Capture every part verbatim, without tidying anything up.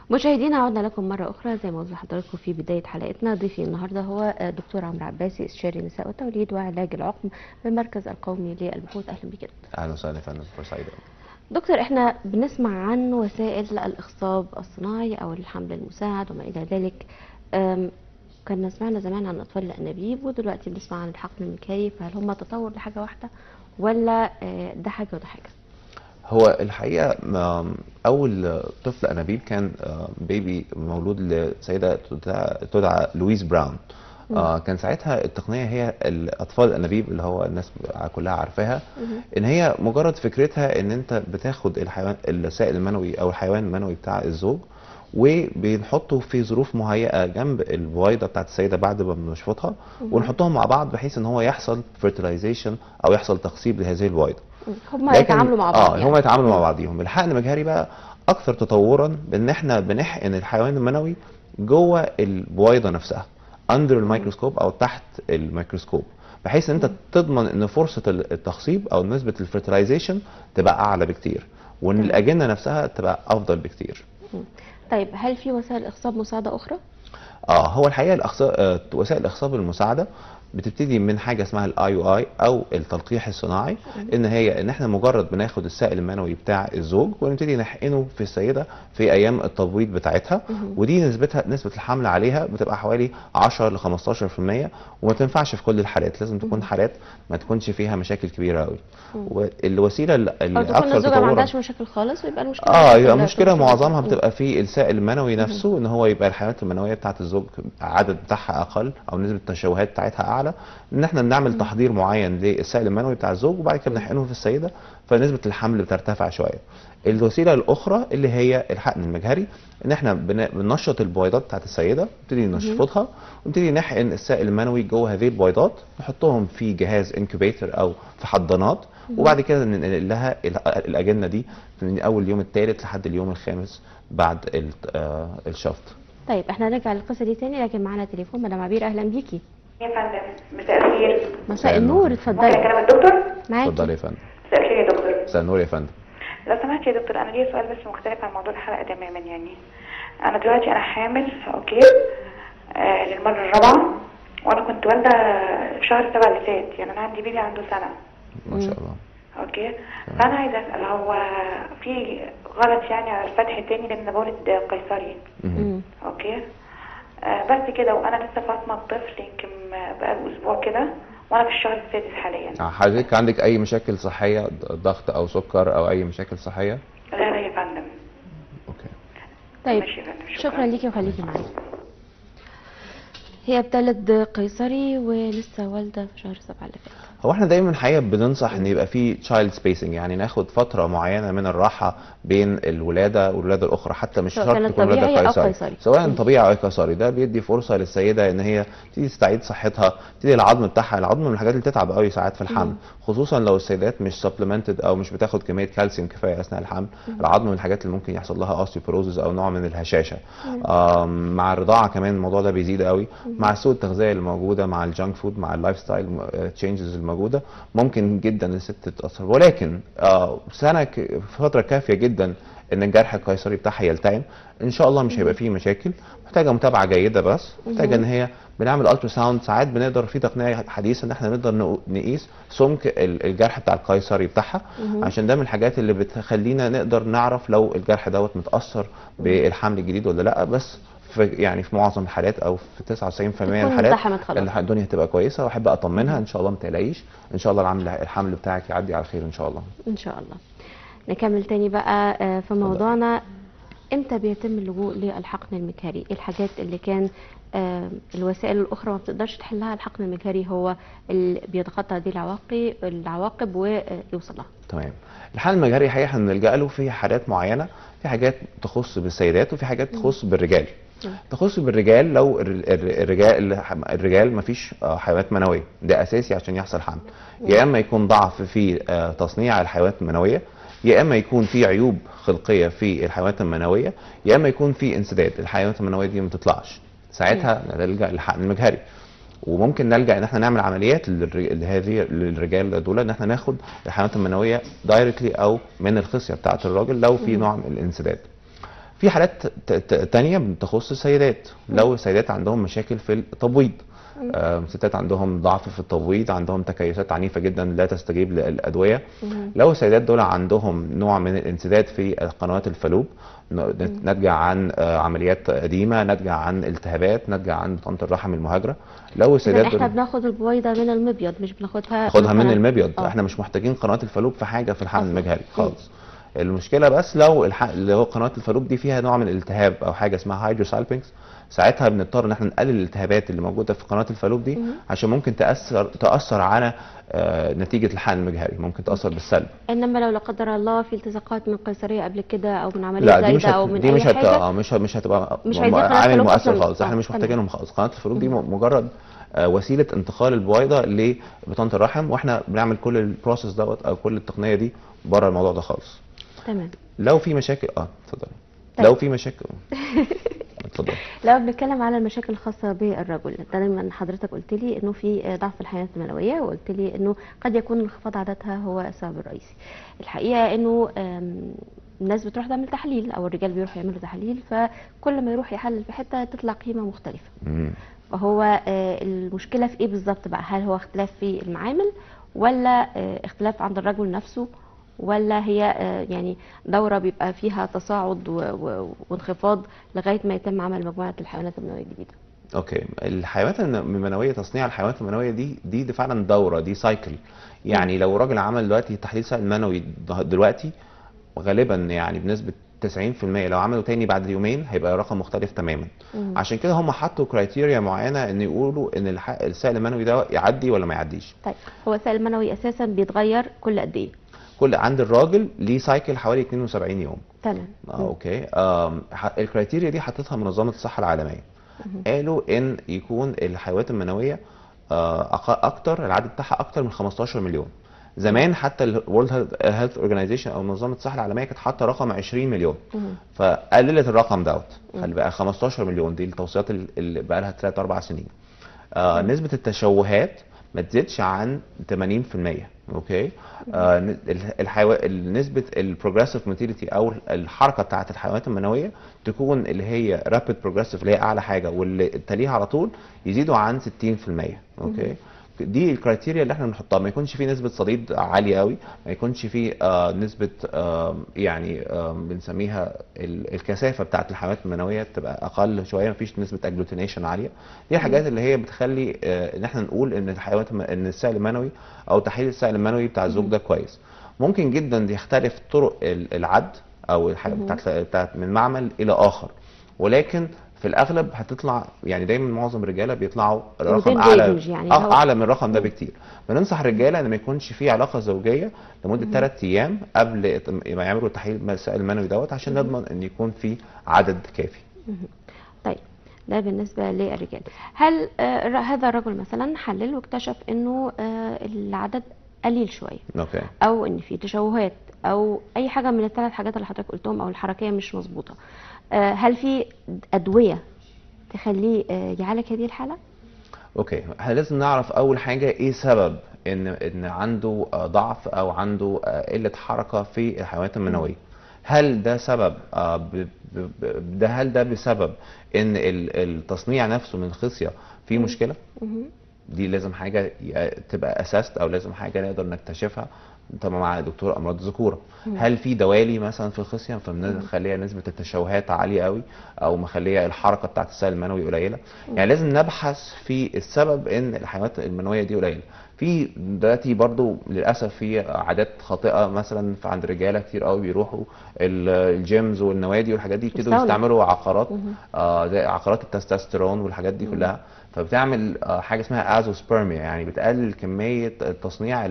مشاهدينا عدنا لكم مرة أخرى. زي ما قلت لحضراتكم في بداية حلقتنا، ضيفي النهاردة هو دكتور عمرو عباسي، استشاري نساء والتوليد وعلاج العقم بالمركز القومي للبحوث. أهلا بك. اهلا وسهلا يا فندم، فرصه سعيده. دكتور، احنا بنسمع عن وسائل الإخصاب الصناعي أو الحمل المساعد وما إلى ذلك. كنا سمعنا زمان عن أطفال الأنابيب، ودلوقتي بنسمع عن الحقن المكاري، فهل هم تطور لحاجة واحدة ولا ده حاجة وده حاجة؟ هو الحقيقه اول طفل انابيب كان بيبي مولود لسيده تدعى لويس براون. آه كان ساعتها التقنيه هي الاطفال الانابيب اللي هو الناس كلها عارفاها، ان هي مجرد فكرتها ان انت بتاخد الحيوان السائل المنوي او الحيوان المنوي بتاع الزوج وبنحطه في ظروف مهيئه جنب البويضه بتاعت السيده بعد ما بنشفطها، ونحطهم مع بعض بحيث ان هو يحصل فيرتلايزيشن او يحصل تخصيب لهذه البويضه. هم يتعاملوا مع بعض. اه يعني. هم يتعاملوا مع بعضيهم. الحقن المجهري بقى اكثر تطورا بان احنا بنحقن الحيوان المنوي جوه البويضه نفسها اندر الميكروسكوب او تحت الميكروسكوب، بحيث ان انت تضمن ان فرصه التخصيب او نسبه الفيرتلايزيشن تبقى اعلى بكتير، وان الاجنه نفسها تبقى افضل بكتير. طيب، هل في وسائل اخصاب مساعده اخرى؟ اه هو الحقيقه الأخصاب وسائل الاخصاب المساعده بتبتدي من حاجه اسمها الاي او اي او التلقيح الصناعي، ان هي ان احنا مجرد بناخد السائل المنوي بتاع الزوج ونبتدي نحقنه في السيده في ايام التبويض بتاعتها، ودي نسبتها نسبه الحمل عليها بتبقى حوالي عشرة ل خمستاشر في المية، وما تنفعش في كل الحالات، لازم تكون حالات ما تكونش فيها مشاكل كبيره قوي. والوسيله الاكثر تطورا ما عندهاش مشاكل خالص، ويبقى المشكله اه يبقى المشكله معظمها بتبقى في السائل المنوي نفسه، ان هو يبقى الحيوانات المنويه بتاعه الزوج عدد بتاعها اقل او نسبه التشوهات بتاعتها اعلى، ان احنا بنعمل تحضير معين للسائل المنوي بتاع الزوج وبعد كده بنحقنه في السيده، فنسبه الحمل بترتفع شويه. الوسيله الاخرى اللي هي الحقن المجهري، ان احنا بننشط البويضات بتاعت السيده، نبتدي نشفطها ونبتدي نحقن السائل المنوي جوه هذه البويضات، نحطهم في جهاز انكوبيتر او في حضانات، وبعد كده ننقل لها الاجنه دي من اول اليوم الثالث لحد اليوم الخامس بعد الشفط. طيب، احنا نرجع للقصه دي تاني، لكن معانا تليفون. مدام عبير، اهلا بيكي. يا فندم، مساء الخير. مساء النور، اتفضلي. ممكن اكلم الدكتور؟ معاكي. اتفضلي يا فندم. مساء الخير يا دكتور. مساء النور يا فندم. لو سمحت يا دكتور، انا ليا سؤال بس مختلف عن موضوع الحلقه تماما. يعني انا دلوقتي انا حامل، اوكي، آه للمره الرابعه، وانا كنت والده في شهر سبعة اللي فات. يعني انا عندي بيبي عنده سنه. ما شاء الله. اوكي. فانا عايزه اسال، هو في غلط يعني على الفتح الثاني لان بولد قيصري؟ اوكي. آه بس كده، وانا لسه فاطمه الطفل يمكن بقاله اسبوع كده، وانا في الشهر السادس حاليا. حضرتك عندك اي مشاكل صحيه، ضغط او سكر او اي مشاكل صحيه؟ لا لا يا فندم. اوكي. طيب، شكرا, شكرا ليكي وخليكي معايا. هي بتلد قيصري ولسه والده في شهر سبعة اللي فات. هو احنا دايما الحقيقه بننصح ان يبقى في تشايلد سبيسنج، يعني ناخد فتره معينه من الراحه بين الولاده والولاده الاخرى، حتى مش شرط تكون ولاده قيصري، سواء طبيعي او قيصري. ده بيدي فرصه للسيده ان هي تيجي تستعيد صحتها، تيجي العظم بتاعها. العظم من الحاجات اللي بتتعب قوي ساعات في الحمل، خصوصا لو السيدات مش سبلمنتد او مش بتاخد كميه كالسيوم كفايه اثناء الحمل. العظم من الحاجات اللي ممكن يحصل لها اوستيوبروزز او نوع من الهشاشه. مع الرضاعه كمان الموضوع ده بيزيد قوي، مع سوء التغذيه اللي موجوده، مع الجانك فود، مع اللايف ستايل تشينجز الموجوده، ممكن جدا الست تتاثر. ولكن آه سنه فتره كافيه جدا ان الجرح القيصري بتاعها يلتئم. ان شاء الله مش هيبقى فيه مشاكل. محتاجه متابعه جيده، بس محتاجه ان هي بنعمل الترا ساوند. ساعات بنقدر في تقنيه حديثه ان احنا نقدر نقيس سمك الجرح بتاع القيصري بتاعها، عشان ده من الحاجات اللي بتخلينا نقدر نعرف لو الجرح دوت متاثر بالحمل الجديد ولا لا. بس في يعني في معظم الحالات او في تسعة وتسعين في المية من الحالات الدنيا هتبقى كويسه، واحب اطمنها ان شاء الله ما تقلقيش، ان شاء الله العمل الحمل بتاعك يعدي على خير ان شاء الله. ان شاء الله. نكمل تاني بقى في موضوعنا. امتى بيتم اللجوء للحقن المجهري؟ ايه الحاجات اللي كان الوسائل الاخرى ما بتقدرش تحلها، الحقن المجهري هو اللي بيتخطى هذه العواقب العواقب ويوصل لها؟ تمام. الحقن المجهري الحقيقه احنا بنلجا له في حالات معينه، في حاجات تخص بالسيدات وفي حاجات تخص بالرجال. تخص بالرجال لو الرجال الرجال ما فيش حيوانات منويه، ده اساسي عشان يحصل حمل. يا اما يكون ضعف في تصنيع الحيوانات المنويه، يا اما يكون في عيوب خلقيه في الحيوانات المنويه، يا اما يكون في انسداد، الحيوانات المنويه دي ما تطلعش. ساعتها نلجا للحقن المجهري. وممكن نلجا ان احنا نعمل عمليات لهذه للرجال دول، ان احنا ناخد الحيوانات المنويه دايركتلي او من الخصيه بتاعه الراجل لو في نوع من الانسداد. في حالات تانية تخص السيدات، لو السيدات عندهم مشاكل في التبويض، آه ستات عندهم ضعف في التبويض، عندهم تكيسات عنيفه جدا لا تستجيب للادويه. لو السيدات دول عندهم نوع من الانسداد في قنوات الفالوب ناتجه عن آه عمليات قديمه، ناتجه عن التهابات، ناتجه عن بطانه الرحم المهاجره. لو السيدات احنا بناخد البويضه من المبيض مش بناخدها ناخدها من المبيض. أوه. احنا مش محتاجين قنوات الفالوب في حاجه في الحقن المجهري خالص. المشكله بس لو الحق اللي هو قنوات الفالوب دي فيها نوع من الالتهاب او حاجه اسمها هيدروسالبينكس، ساعتها بنضطر ان احنا نقلل الالتهابات اللي موجوده في قناه الفالوب دي عشان ممكن تاثر تاثر على آه نتيجه الحقن المجهري، ممكن تاثر بالسلب. انما لو لا قدر الله في التصاقات من قيصريه قبل كده او من عمليه زايده او من دي مش اي حاجه حاجه مش مش هتبقى مش عامل مؤثر خالص، احنا مش محتاجينهم خالص. قناه الفالوب دي مجرد آه وسيله انتقال البويضه لبطانه الرحم، واحنا بنعمل كل البروسيس دوت او كل التقنيه دي بره الموضوع ده خالص. تمام. لو في مشاكل اه اتفضلي. لو في مشاكل اتفضل. لو بنتكلم على المشاكل الخاصه بالرجل، دايما حضرتك قلت لي انه في ضعف الحياه المنويه، وقلت لي انه قد يكون انخفاض عادتها هو السبب الرئيسي. الحقيقه انه الناس بتروح تعمل تحليل او الرجال بيروحوا يعملوا تحاليل، فكل ما يروح يحلل في حته تطلع قيمه مختلفه. مم. فهو المشكله في ايه بالظبط بقى؟ هل هو اختلاف في المعامل ولا اختلاف عند الرجل نفسه، ولا هي يعني دورة بيبقى فيها تصاعد وانخفاض لغاية ما يتم عمل مجموعة الحيوانات المنوية الجديدة؟ اوكي، الحيوانات المنوية، تصنيع الحيوانات المنوية دي دي, دي فعلا دورة، دي سايكل. يعني لو راجل عمل دلوقتي تحليل سائل منوي دلوقتي غالبا يعني بنسبة تسعين في المية لو عملوا تاني بعد يومين هيبقى رقم مختلف تماما. مم. عشان كده هم حطوا كرايتيريا معينه ان يقولوا ان السائل المنوي ده يعدي ولا ما يعديش. طيب هو السائل المنوي اساسا بيتغير كل قد ايه؟ كل عند الراجل ليه سايكل حوالي اتنين وسبعين يوم. تمام. اه اوكي. الكرايتيريا دي حطتها منظمه الصحه العالميه. مم. قالوا ان يكون الحيوانات المنويه آه اكتر، العدد بتاعها اكتر من خمستاشر مليون. زمان حتى الورلد هيلث اورجانيزيشن او منظمه الصحه العالميه كانت حاطه رقم عشرين مليون. مم. فقللت الرقم دوت، خلي بقى خمستاشر مليون. دي التوصيات اللي بقى لها ثلاث اربع سنين. آه نسبه التشوهات ما تزيدش عن ثمانين في المية. اوكي. آه الحيو... نسبه البروجريسيف موتيليتي او الحركه بتاعه الحيوانات المنويه تكون اللي هي رابيد بروجريسيف اللي هي اعلى حاجه، واللي تليها على طول يزيدوا عن ستين في المية. اوكي. مم. دي الكرايتيريا اللي احنا بنحطها. ما يكونش فيه نسبه صديد عاليه قوي، ما يكونش فيه آه نسبه آه يعني آه بنسميها الكثافه بتاعه الحيوانات المنويه تبقى اقل شويه، ما فيش نسبه اجلوتينيشن عاليه. دي الحاجات اللي هي بتخلي آه ان احنا نقول ان الحيوانات ان السائل المنوي او تحليل السائل المنوي بتاع الزوج ده كويس. ممكن جدا يختلف طرق العد او بتاعت بتاعت من معمل الى اخر، ولكن في الاغلب هتطلع يعني دايما معظم الرجاله بيطلعوا رقم اعلى يعني آه اعلى من الرقم ده بكتير. بننصح الرجاله ان ما يكونش في علاقه زوجيه لمده ثلاث ايام قبل ما يعملوا تحليل السائل المنوي دوت عشان نضمن ان يكون في عدد كافي. طيب ده بالنسبه للرجال. هل آه هذا الرجل مثلا حلل واكتشف انه آه العدد قليل شويه، اوكي، او ان في تشوهات او اي حاجه من الثلاث حاجات اللي حضرتك قلتهم او الحركيه مش مظبوطه، هل في ادويه تخليه يعالج هذه الحاله؟ اوكي، احنا لازم نعرف اول حاجه ايه سبب ان ان عنده ضعف او عنده قله حركه في الحيوانات المنويه. هل ده سبب ده هل ده بسبب ان التصنيع نفسه من الخصيه فيه مشكله؟ دي لازم حاجه تبقى اساست او لازم حاجه نقدر نكتشفها طبعا مع دكتور امراض الذكوره. هل في دوالي مثلا في الخصيه فمخليه نسبه التشوهات عاليه قوي او مخليه الحركه بتاعه السائل المنوي قليله؟ يعني لازم نبحث في السبب ان الحيوانات المنويه دي قليله. في دلوقتي برضو للاسف في عادات خاطئه مثلا عند رجاله كتير قوي بيروحوا الجيمز والنوادي والحاجات دي يبتدوا يستعملوا عقارات آه زي عقارات التستوستيرون والحاجات دي كلها، فبتعمل حاجه اسمها ازوسبيرميا، يعني بتقلل كميه تصنيع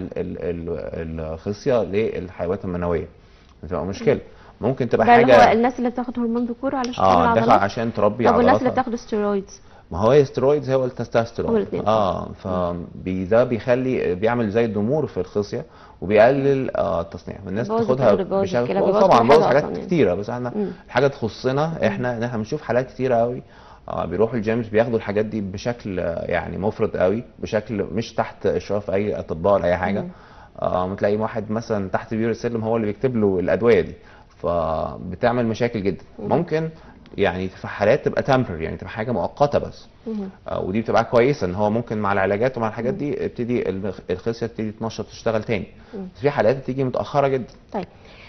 الخصيه للحيوانات المنويه. بتبقى مشكله. ممكن تبقى حاجه ده هو الناس اللي بتاخد هرمون ذكوره علشان اه دخل عشان تربي عضلات. طب والناس اللي بتاخد ستيرويدز؟ ما هو الستيرويدز هو التستوستيرون. اه فده بيخلي بيعمل زي ضمور في الخصيه وبيقلل آه التصنيع، والناس بتاخدها بشكل طبعا بوظ حاجات يعني كتيره، بس احنا مم. حاجه تخصنا احنا احنا بنشوف حالات كتيره قوي آه بيروحوا الجيمز بياخدوا الحاجات دي بشكل يعني مفرط قوي، بشكل مش تحت اشراف اي اطباء ولا اي حاجه. آه تلاقي واحد مثلا تحت بير السلم هو اللي بيكتب له الادويه دي، فبتعمل مشاكل جدا. ممكن يعني في حالات تبقى تمبرري، يعني تبقى حاجه مؤقته بس، آه ودي بتبقى كويسه ان هو ممكن مع العلاجات ومع الحاجات دي ابتدي الخصيه تبتدي تنشط تشتغل تاني. في حالات بتيجي متاخره جدا. طيب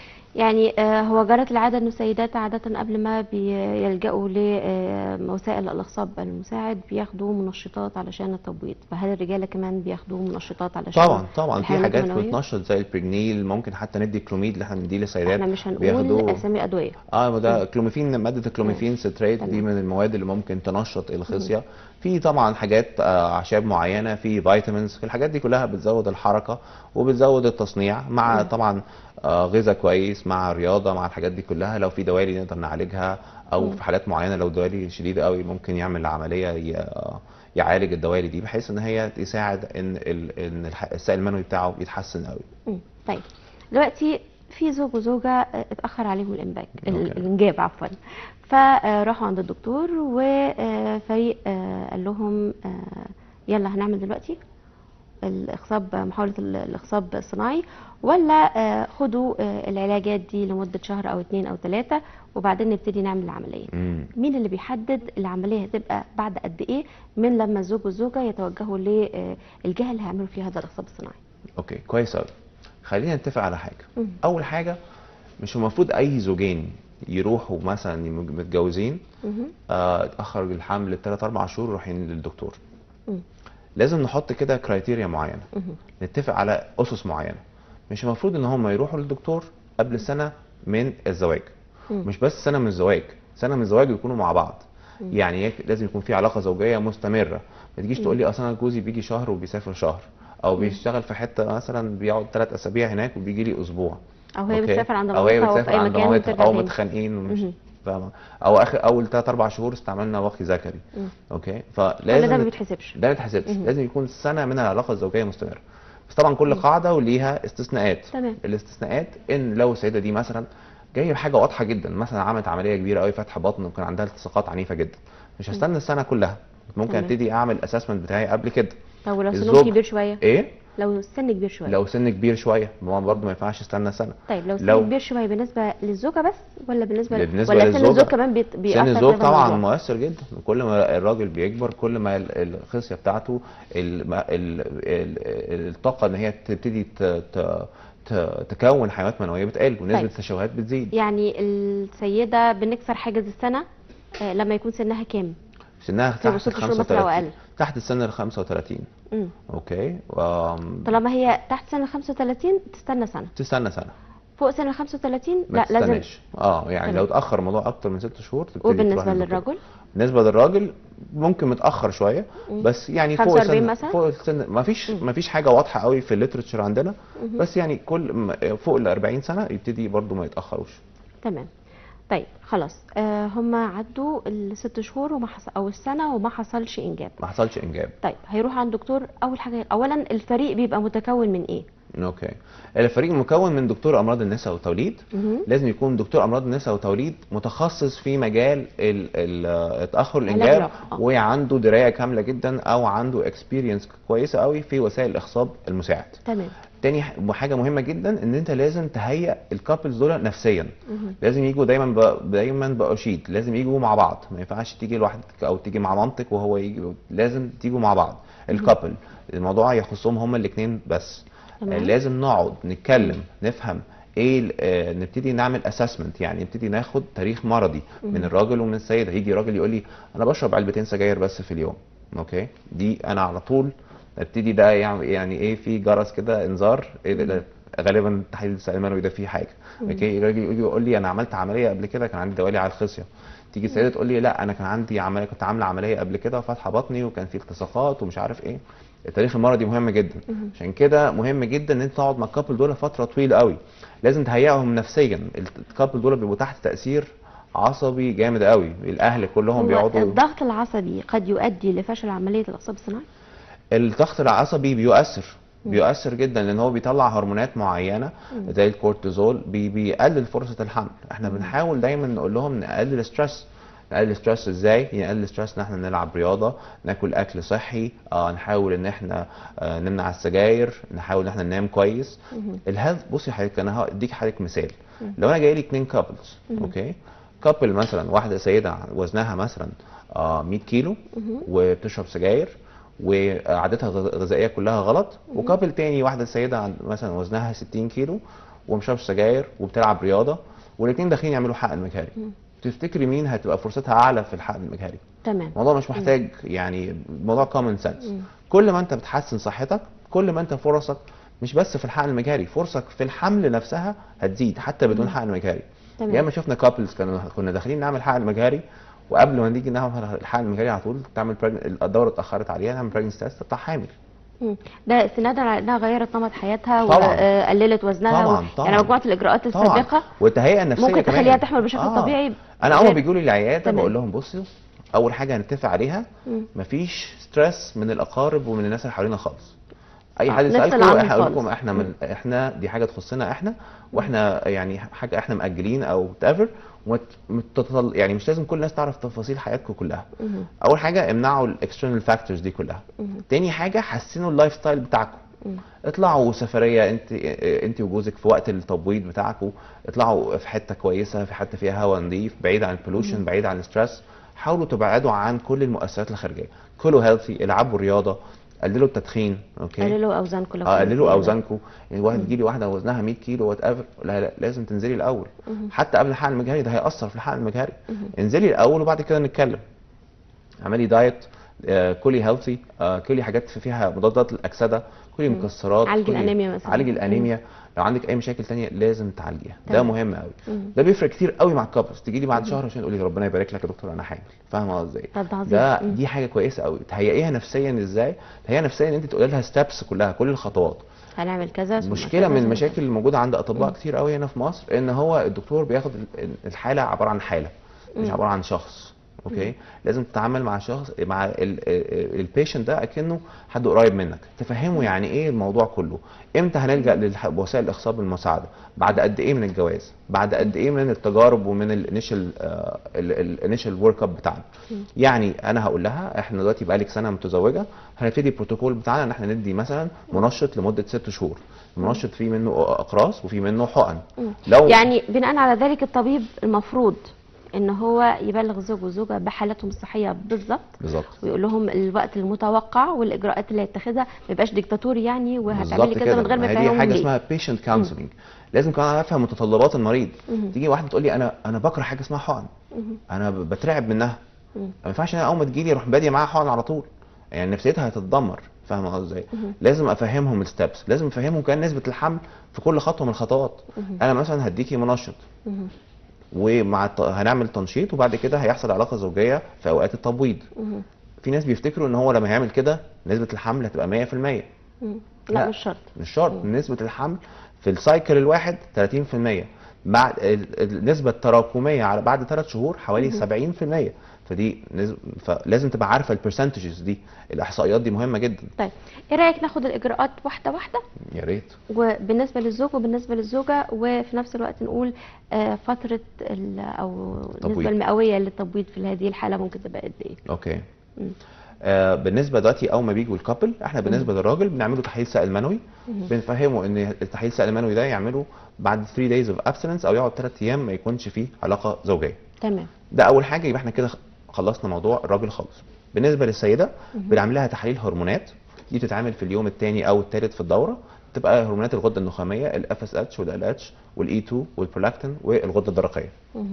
يعني آه هو جرت العاده ان السيدات عاده قبل ما بيلجأوا لوسائل الاخصاب المساعد بياخدوا منشطات علشان التبويض، فهل الرجاله كمان بياخدوا منشطات علشان طبعا طبعا في حاجات بتنشط زي البريجنيل، ممكن حتى ندي كلوميد اللي احنا بنديه للسيدات. احنا مش هنقول اسامي ادويه. اه ده كلوميفين، ماده الكلوميفين ستريت دي من المواد اللي ممكن تنشط الخصيه. في طبعا حاجات آه اعشاب معينه، في فيتامينز، في الحاجات دي كلها بتزود الحركه وبتزود التصنيع مع مم. طبعا آه غذاء كويس مع رياضه مع الحاجات دي كلها. لو في دوالي نقدر نعالجها، او مم. في حالات معينه لو دوالي شديده قوي ممكن يعمل عمليه يعالج الدوالي دي بحيث ان هي تساعد ان ان السائل المنوي بتاعه يتحسن قوي. مم. طيب دلوقتي في زوج وزوجه اتاخر عليهم الانباج الانجاب عفوا، فراحوا عند الدكتور وفريق قال لهم يلا هنعمل دلوقتي الاخصاب، محاوله الاخصاب الصناعي، ولا خدوا العلاجات دي لمده شهر او اتنين او تلاته وبعدين نبتدي نعمل العمليه. مم. مين اللي بيحدد العمليه هتبقى بعد قد ايه من لما الزوج والزوجه يتوجهوا للجهه اللي هيعملوا فيها هذا الاخصاب الصناعي؟ اوكي كويس قوي. خلينا نتفق على حاجه. مم. اول حاجه مش المفروض اي زوجين يروحوا مثلا متجوزين آه اتاخر الحمل بثلاث اربع شهور رايحين للدكتور. مم. لازم نحط كده كرايتيريا معينه، مم. نتفق على اسس معينه. مش المفروض ان هم يروحوا للدكتور قبل سنه من الزواج. مم. مش بس سنه من الزواج، سنه من الزواج يكونوا مع بعض. مم. يعني لازم يكون في علاقه زوجيه مستمره. ما تجيش تقول لي اصل انا جوزي بيجي شهر وبيسافر شهر، او مم. بيشتغل في حته مثلا بيقعد ثلاث اسابيع هناك وبيجي لي اسبوع، او هي بتسافر عند مامتها، او هي بتسافر عند مامتها او متخانقين ومش فاهمه، او اخر اول ثلاث اربع شهور استعملنا وقي ذكري. مم. اوكي فلازم ده ما بيتحسبش، ده ما بيتحسبش. لازم يكون سنه من العلاقه الزوجيه مستمره. بس طبعا كل مم. قاعده وليها استثناءات. تمام. الاستثناءات ان لو السيده دي مثلا جايه بحاجه واضحه جدا، مثلا عملت عمليه كبيره قوي فتح بطن وكان عندها التصاقات عنيفه جدا، مش هستنى السنه كلها، ممكن ابتدي اعمل الاسسمنت بتاعي قبل كده. طب ولو سنه كبير شويه؟ ايه؟ لو السن كبير شويه. لو سن كبير شويه ما برضه ما ينفعش استنى سنه. طيب لو سن لو... كبير شويه بالنسبه للزوجه بس ولا بالنسبه بالنسبه ولا للزوجة... سن الزوج كمان بي... بيأثر؟ سن الزوج طبعا مؤثر جدا. كل ما الراجل بيكبر كل ما الخصيه بتاعته ال... ال... ال... الطاقه ان هي تبتدي ت... ت... تكون حيوانات منويه بتقل ونسبه طيب. التشوهات بتزيد. يعني السيده بنكسر حاجز السنه آه لما يكون سنها كام؟ سنها تحت ال خمسة وتلاتين، تحت السن ال خمسة وتلاتين. امم اوكي. أم... طالما هي تحت سن ال خمسة وتلاتين تستنى سنه. تستنى سنه. فوق سن ال خمسة وتلاتين لا لازم. اه يعني لو اتاخر الموضوع اكتر من ست شهور تبتدي. وبالنسبه للرجل؟ بالنسبه للراجل ممكن متاخر شويه، مم. بس يعني فوق السن مثلا؟ فوق السن ما فيش ما فيش حاجه واضحه قوي في الليترشر عندنا. مم. بس يعني كل فوق ال أربعين سنه يبتدي برده ما يتاخروش. تمام. طيب خلاص آه هم عدوا الست شهور وما حصل او السنه وما حصلش انجاب. ما حصلش انجاب. طيب هيروح عند دكتور. اول حاجه اولا الفريق بيبقى متكون من ايه؟ اوكي. الفريق مكون من دكتور امراض النساء والتوليد. مم. لازم يكون دكتور امراض النساء والتوليد متخصص في مجال تاخر الانجاب وعنده درايه كامله جدا او عنده اكسبيرينس كويسه قوي في وسائل الاخصاب المساعد. تمام. تاني حاجه مهمه جدا ان انت لازم تهيئ الكابلز دول نفسيا. مم. لازم يجوا دايما دايما بأشيد، لازم يجوا مع بعض، ما ينفعش تيجي لوحدك او تيجي مع مامتك وهو يجي، لازم تيجوا مع بعض الكابل. الموضوع يخصهم هما الاثنين بس. تمام. لازم نقعد نتكلم نفهم ايه آه نبتدي نعمل اسسمنت، يعني نبتدي ناخد تاريخ مرضي مم. من الراجل ومن السيده. يجي راجل يقول لي انا بشرب علبتين سجاير بس في اليوم، اوكي، دي انا على طول ابتدي ده يعني ايه في جرس كده انذار، إيه غالبا تحليل السائل المنوي ده فيه حاجه. اوكي. الراجل يجي يقول لي انا عملت عمليه قبل كده كان عندي دوالي على الخصيه. تيجي السيده تقول لي لا انا كان عندي عمليه كنت عامله عمليه قبل كده وفاتحه بطني وكان في التصاقات ومش عارف ايه. التاريخ المرضي مهم جدا. عشان كده مهم جدا ان انت تقعد مع الكابل دول فتره طويله قوي. لازم تهيئهم نفسيا. الكابل دول بيبقوا تحت تاثير عصبي جامد قوي، الاهل كلهم بيقعدوا. الضغط العصبي قد يؤدي لفشل عمليه الاخصاب الصناعي؟ الضغط العصبي بيؤثر بيؤثر جدا لان هو بيطلع هرمونات معينه زي الكورتيزول بي بيقلل فرصه الحمل. احنا بنحاول دايما نقول لهم نقلل ستريس، نقلل ستريس ازاي؟ نقلل ستريس ان احنا نلعب رياضه، ناكل اكل صحي، آه نحاول ان احنا آه نمنع السجاير، نحاول ان احنا ننام كويس. الهيلث بصي حضرتك، انا هديك حضرتك مثال. لو انا جاي لي اتنين كابلز، اوكي، كابل مثلا واحده سيده وزنها مثلا آه مية كيلو وبتشرب سجاير وعادتها الغذائيه كلها غلط، وكابل تاني واحده سيده مثلا وزنها ستين كيلو ومشربش سجاير وبتلعب رياضه، والاثنين داخلين يعملوا حقن مجهري. تفتكري مين هتبقى فرصتها اعلى في الحقن المجهري؟ تمام. الموضوع مش محتاج مم. يعني موضوع كومن سنس. كل ما انت بتحسن صحتك كل ما انت فرصك مش بس في الحقن المجهري، فرصك في الحمل نفسها هتزيد حتى بدون حقن مجهري. ياما شفنا كابلز كانوا كنا داخلين نعمل حقن مجهري، وقبل ما نيجي نعمل الحقن المجهري على طول تعمل الدوره اتاخرت عليها، نعمل بريجنسي تيست تطلع حامل. ده استنادا على انها غيرت نمط حياتها وقللت وزنها طبعا. طبعا. يعني مجموعه الاجراءات السابقه والتهيئه النفسيه ممكن تخليها تحمل بشكل آه. طبيعي. انا اول ما بيجوا لي العياده بقول لهم بصوا، اول حاجه هنتفق عليها مفيش ستريس من الاقارب ومن الناس اللي حوالينا خالص. اي حد يسالكم هقول لكم احنا من احنا دي حاجه تخصنا احنا، واحنا يعني حاجه احنا مأجلين او تافر، يعني مش لازم كل الناس تعرف تفاصيل حياتكم كلها. مم. اول حاجه امنعوا الاكسترنال فاكتورز دي كلها. مم. تاني حاجه حسنوا اللايف ستايل بتاعكم. مم. اطلعوا سفريه انت انت وجوزك في وقت التبويض بتاعكم، اطلعوا في حته كويسه، في حته فيها هواء نظيف، بعيد عن البولوشن، بعيد عن الستريس. حاولوا تبعدوا عن كل المؤثرات الخارجيه، كلوا هيلثي، العبوا رياضه، قللوا التدخين، اوكي، قللوا اوزانكم. اه قللوا اوزانكم. يعني واحد تجي لي واحده وزنها مية كيلو وات ايفر، لا لا لازم تنزلي الاول. مم. حتى قبل الحقن المجهري، ده هيأثر في الحقن المجهري. مم. انزلي الاول وبعد كده نتكلم. اعملي دايت، آه كلي هيلثي، آه كلي حاجات فيها مضادات الاكسده، كلي مكسرات، عالجي الانيميا مثلا، عالجي الانيميا. مم. لو عندك اي مشاكل ثانيه لازم تعالجيها، ده مهم قوي. ده بيفرق كتير قوي مع الكابلز. تيجي لي بعد شهر عشان تقولي ربنا يبارك لك يا دكتور انا حامل، فاهمه ازاي؟ ده دي حاجه كويسه قوي. تهيئيها نفسيا ازاي؟ تهيئيها نفسيا ان انت تقولي لها ستابس كلها، كل الخطوات. هنعمل كذا. مشكله من المشاكل الموجوده عند اطباء كتير قوي هنا في مصر ان هو الدكتور بياخد الحاله عباره عن حاله، مش عباره عن شخص. اوكي. مم. لازم تتعامل مع شخص، مع البيشنت ده اكنه حد قريب منك، تفهمه يعني ايه الموضوع كله. امتى هنلجا لوسائل الاخصاب المساعده؟ بعد قد ايه من الجواز؟ بعد قد ايه من التجارب ومن الانيشال الانيشال ورك اب بتاعنا؟ يعني انا هقول لها احنا دلوقتي بقالك سنه متزوجه، هنبتدي البروتوكول بتاعنا ان احنا ندي مثلا منشط لمده ست شهور. المنشط فيه منه اقراص وفيه منه حقن. لو يعني بناء على ذلك الطبيب المفروض ان هو يبلغ الزوج والزوجه بحالتهم الصحيه بالظبط بالظبط، ويقول لهم الوقت المتوقع والاجراءات اللي هيتخذها، ما يبقاش ديكتاتوري يعني وهتعملي كذا من غير ما تفهمهم. دي حاجه اسمها بيشنت كونسلنج. لازم كمان افهم متطلبات المريض. مم. تيجي واحده تقول لي انا انا بكره حاجه اسمها حقن، انا بترعب منها، مم. ما ينفعش انا اول ما تجي لي اروح باديه معاها حقن على طول، يعني نفسيتها هتتدمر. فاهمه ازاي؟ لازم افهمهم الستبس، لازم افهمهم كان نسبه الحمل في كل خطوه من الخطوات. مم. انا مثلا هديكي منشط، مم. ومع الت... هنعمل تنشيط وبعد كده هيحصل علاقه زوجيه في اوقات التبويض. مم. في ناس بيفتكروا ان هو لما يعمل كده نسبه الحمل هتبقى مية في المية. مم. لا, لا مش شرط، مش شرط. نسبه الحمل في السايكل الواحد ثلاثين في المية، بعد النسبه التراكميه على بعد ثلاث شهور حوالي مم. سبعين في المية. فدي نسب... فلازم تبقى عارفه البرسنتجز دي، الاحصائيات دي مهمه جدا. طيب ايه رايك ناخد الاجراءات واحده واحده؟ يا ريت. وبالنسبه للزوج وبالنسبه للزوجه، وفي نفس الوقت نقول آه فتره او النسبه المئويه للتبويض في هذه الحاله ممكن تبقى قد ايه؟ اوكي. مم. آه بالنسبه دلوقتي اول ما بيجوا الكابل، احنا بالنسبه مم. للراجل بنعمله تحليل سائل منوي. مم. بنفهمه ان التحليل السائل المنوي ده يعمله بعد ثلاثة days of abstinence او يقعد ثلاث ايام ما يكونش فيه علاقه زوجيه. تمام. ده اول حاجه، يبقى احنا كده خلصنا موضوع الراجل خالص. بالنسبه للسيده بنعمل لها تحاليل هرمونات، دي بتتعمل في اليوم الثاني او الثالث في الدوره. تبقى هرمونات الغده النخاميه، الاف اس اتش والال اتش والاي اتنين والبرولاكتين والغده الدرقيه.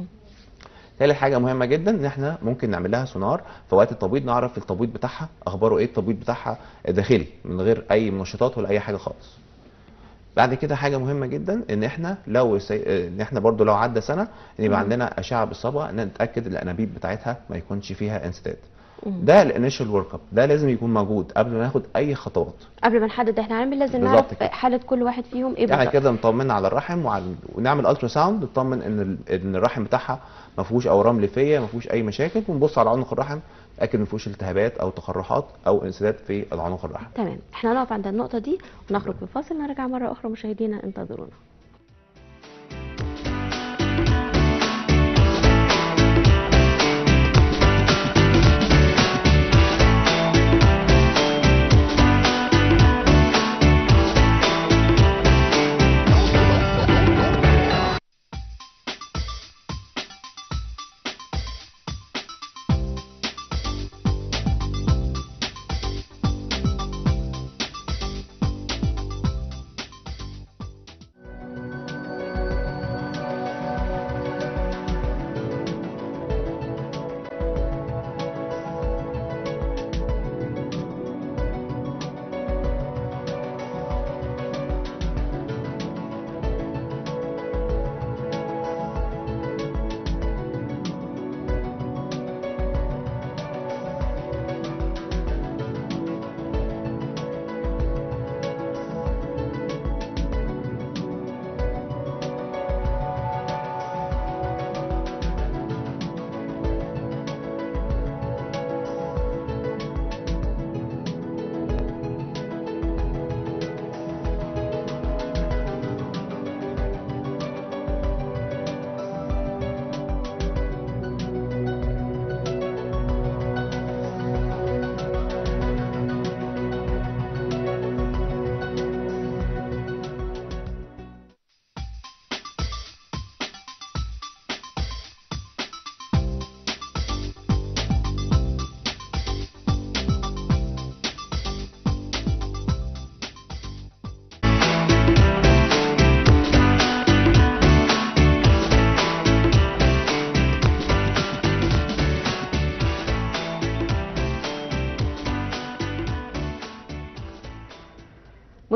ثالث حاجه مهمه جدا ان احنا ممكن نعمل لها سونار في وقت التبويض، نعرف التبويض بتاعها اخباره ايه، التبويض بتاعها داخلي من غير اي منشطات ولا اي حاجه خالص. بعد كده حاجه مهمه جدا ان احنا لو سي... ان احنا برضو لو عدى سنه ان يبقى عندنا اشعه بالصبغه ان نتاكد الانابيب بتاعتها ما يكونش فيها انسداد. ده الانيشال ورك اب، ده لازم يكون موجود قبل ما ناخد اي خطوات. قبل ما نحدد احنا هنعمل لازم نعرف كده حاله كل واحد فيهم ايه بالظبط. يعني كده نطمن على الرحم وعلى ونعمل الترا ساوند نطمن ان ان الرحم بتاعها ما فيهوش اورام ليفيه، ما فيهوش اي مشاكل، ونبص على عنق الرحم نتاكد ما فيهوش التهابات او تقرحات او انسداد في العنق الرحم. تمام، احنا هنقف عند النقطه دي ونخرج بفاصل، نرجع مره اخرى مشاهدينا انتظرونا.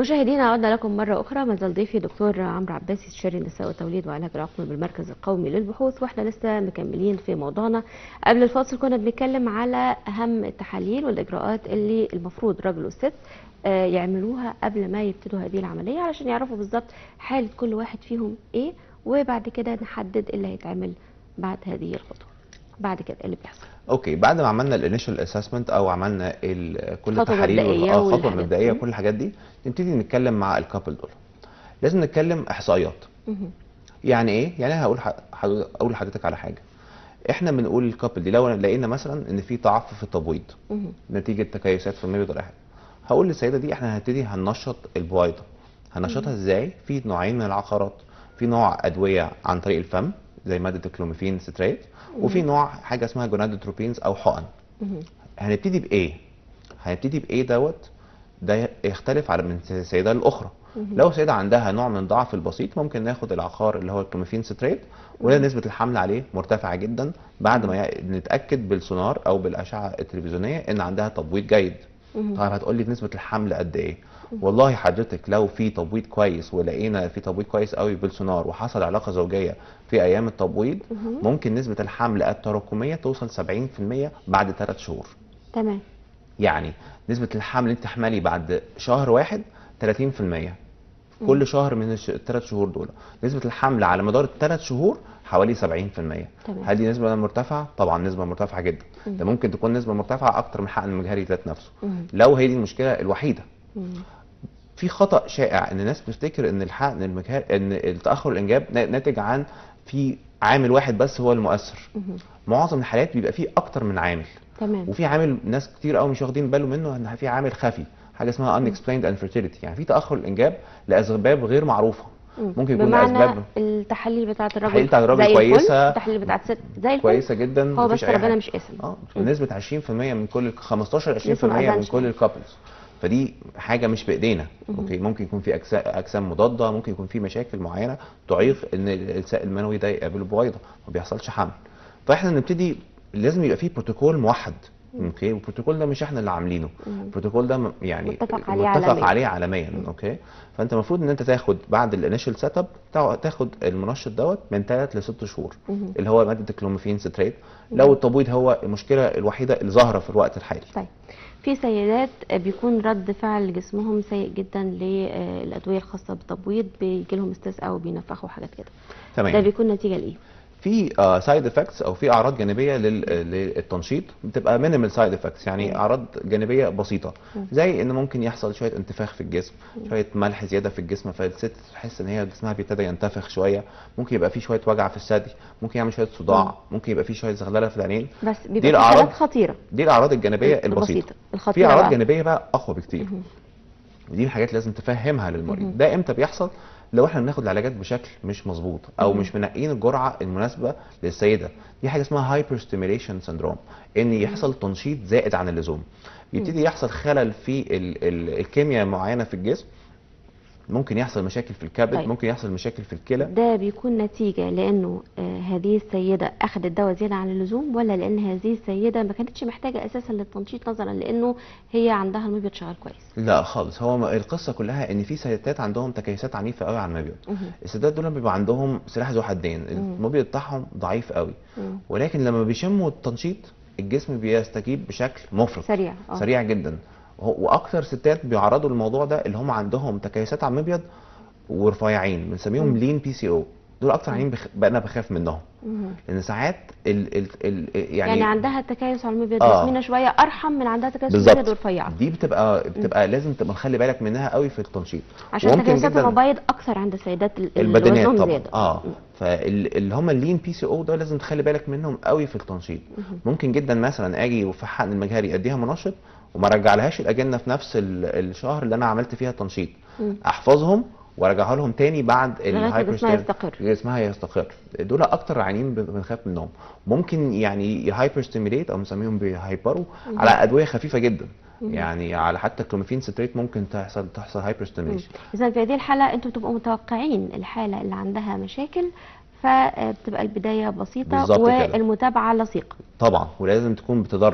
مشاهدينا عدنا لكم مرة أخرى. ما زال ضيفي دكتور عمرو عباسي، استشاري النساء والتوليد وعلاج العقم بالمركز القومي للبحوث، واحنا لسه مكملين في موضوعنا. قبل الفاصل كنا بنتكلم على أهم التحاليل والإجراءات اللي المفروض الراجل والست يعملوها قبل ما يبتدوا هذه العملية، علشان يعرفوا بالظبط حالة كل واحد فيهم إيه، وبعد كده نحدد اللي هيتعمل بعد هذه الخطوة. بعد كده اللي بيحصل اوكي، بعد ما عملنا الانيشال اسسمنت او عملنا كل التحاليل والخطوه المبدئيه كل الحاجات دي، نبتدي نتكلم مع الكابل دول. لازم نتكلم احصائيات. يعني ايه؟ يعني انا هقول اقول لحضرتك على حاجه. احنا بنقول الكابل دي لو لقينا مثلا ان في ضعف في التبويض نتيجه تكيسات في المبيض ولا حاجه، هقول للسيده دي احنا هنبتدي هننشط البويضه. هننشطها ازاي؟ في نوعين من العقارات. في نوع ادويه عن طريق الفم زي ماده الكلوميفين ستريت، وفي نوع حاجه اسمها جونادوتروبينز او حقن. هنبتدي بايه؟ هنبتدي بايه دوت ده يختلف على من سيده لاخرى. لو سيده عندها نوع من الضعف البسيط ممكن ناخد العقار اللي هو الكلوميفين ستريت، وده نسبه الحمل عليه مرتفعه جدا بعد ما نتاكد بالسونار او بالاشعه التلفزيونيه ان عندها تبويض جيد. طيب هتقول لي نسبه الحمل قد ايه؟ والله حضرتك لو في تبويض كويس ولقينا في تبويض كويس قوي بالسونار وحصل علاقه زوجيه في ايام التبويض، ممكن نسبه الحمل التراكميه توصل سبعين في المية بعد ثلاث شهور. تمام. يعني نسبه الحمل اللي انت تحملي بعد شهر واحد ثلاثين في المية كل شهر من الثلاث شهور دول. نسبه الحمل على مدار الثلاث شهور حوالي سبعين في المية. تمام. هل دي نسبه مرتفعه؟ طبعا نسبه مرتفعه جدا. ده ممكن تكون نسبه مرتفعه اكتر من الحقن المجهري ذات نفسه. مم. لو هي دي المشكله الوحيده. مم. في خطأ شائع ان الناس بتفتكر ان الحقن المجهري ان التاخر الانجاب ناتج عن في عامل واحد بس هو المؤثر. مم. معظم الحالات بيبقى فيه اكتر من عامل. تمام. وفي عامل ناس كتير قوي مش واخدين بالهم منه ان في عامل خفي، حاجه اسمها unexplained infertility، يعني في تاخر الانجاب لاسباب غير معروفه. ممكن يكون اسباب التحاليل بتاعه الراجل التحاليل بتاعه الراجل كويسه، التحاليل بتاعه الست زي الفل كويسه جدا، هو بس ربنا مش قاسم. اه نسبه عشرين في المية من كل خمستاشر عشرين في المية من كل الكابلز. فدي حاجه مش بايدينا. اوكي، ممكن يكون في اجسام مضاده، ممكن يكون في مشاكل معينه تعيق ان السائل المنوي ده يقابل بويضه ما بيحصلش حمل. فاحنا نبتدي لازم يبقى في بروتوكول موحد. اوكي، والبروتوكول ده مش احنا اللي عاملينه، البروتوكول ده يعني متفق عليه متفق عالميا, عليه عالميا. اوكي، فانت المفروض ان انت تاخد بعد الانيشال سيت اب تاخد المنشط دوت من ثلاث لست شهور مم. اللي هو ماده الكلوميفين ستريت لو التبويض هو المشكله الوحيده اللي ظاهره في الوقت الحالي. طيب، في سيدات بيكون رد فعل جسمهم سيء جدا للادويه الخاصه بالتبويض، بيجي لهم استسقاء وبينفخوا حاجات كده. تمام. ده بيكون نتيجه لايه؟ في سايد افكتس او في اعراض جانبيه للتنشيط بتبقى مينيمال سايد افكتس، يعني اعراض جانبيه بسيطه، زي ان ممكن يحصل شويه انتفاخ في الجسم، شويه ملح زياده في الجسم، فالست تحس ان هي جسمها بيبتدي ينتفخ شويه، ممكن يبقى في شويه وجع في الثدي، ممكن يعمل شويه صداع، ممكن يبقى في شويه زغلله في العينين. بس بيبقى في حالات خطيره. دي الاعراض الجانبيه البسيطه. في اعراض جانبيه بقى اقوى بكتير، ودي الحاجات لازم تفهمها للمريض. ده امتى بيحصل؟ لو احنا بناخد العلاجات بشكل مش مظبوط او مش منقين الجرعه المناسبه للسيده. دي حاجه اسمها هايبر ستيميليشن سندروم، ان يحصل تنشيط زائد عن اللزوم، يبتدي يحصل خلل في ال ال الكيمياء معينه في الجسم، ممكن يحصل مشاكل في الكبد. طيب. ممكن يحصل مشاكل في الكلى. ده بيكون نتيجه لانه آه هذه السيده اخذت دواء زياده عن اللزوم، ولا لان هذه السيده ما كانتش محتاجه اساسا للتنشيط نظرا لانه هي عندها المبيض شغال كويس؟ لا خالص، هو القصه كلها ان في سيدات عندهم تكيسات عنيفه قوي على المبيض. السيدات دول بيبقى عندهم سلاح ذو حدين، المبيض بتاعهم ضعيف قوي، مم. ولكن لما بيشموا التنشيط الجسم بيستجيب بشكل مفرط سريع أوه. سريع جدا. واكثر ستات بيعرضوا للموضوع ده اللي هم عندهم تكيسات على المبيض ورفيعين، بنسميهم لين بي سي او. دول اكتر عينين بخ... انا بخاف منهم، لان ساعات ال... ال... ال... يعني يعني عندها تكيس على المبيض آه. جسمنا شويه ارحم من عندها تكيس على المبيض ورفيعه. دي بتبقى بتبقى مم. لازم تبقى نخلي بالك منها قوي في التنشيط، عشان تكيسات المبيض اكثر عند السيدات البدنيات طبعا زيادة. اه فاللي هم اللين بي سي او ده لازم تخلي بالك منهم قوي في التنشيط. مم. ممكن جدا مثلا اجي وفي حقن المجهري اديها منشط وما رجعلهاش الاجنه في نفس الشهر اللي انا عملت فيها التنشيط، مم. احفظهم وارجعها لهم تاني بعد الهايبر جسمها يستقر جسمها يستقر. دول اكتر عيانين بنخاف منهم. ممكن يعني يهايبر ستيميليت او بنسميهم بيهايبروا على ادويه خفيفه جدا، مم. يعني على حتى الكلوميفين ستريت ممكن تحصل تحصل هايبر ستيميليشن. اذا في هذه الحاله انتم بتبقوا متوقعين الحاله اللي عندها مشاكل، فبتبقى البدايه بسيطه والمتابعه لصيقه. طبعا، ولازم تكون بتدرج.